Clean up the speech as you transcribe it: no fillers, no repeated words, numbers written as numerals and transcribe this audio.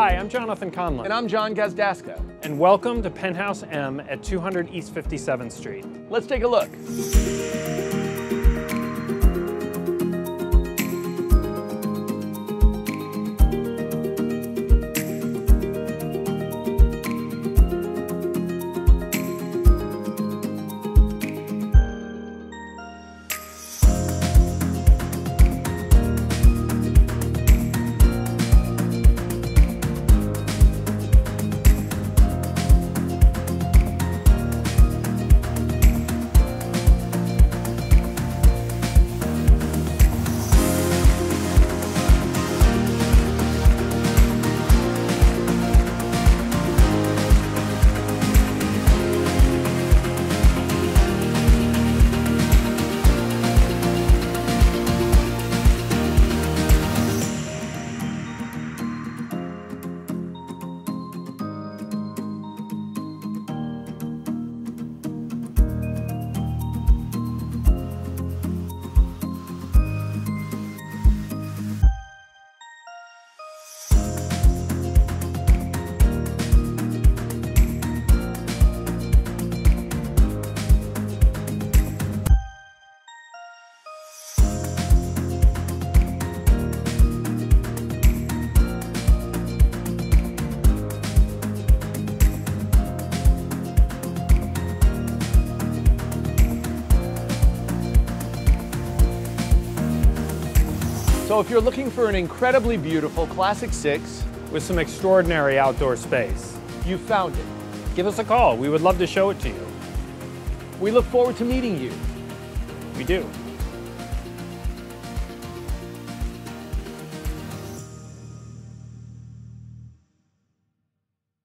Hi, I'm Jonathan Conlon. And I'm John Gazdaska. And welcome to Penthouse M at 200 East 57th Street. Let's take a look. So if you're looking for an incredibly beautiful Classic 6 with some extraordinary outdoor space, you found it. give us a call. We would love to show it to you. We look forward to meeting you. We do.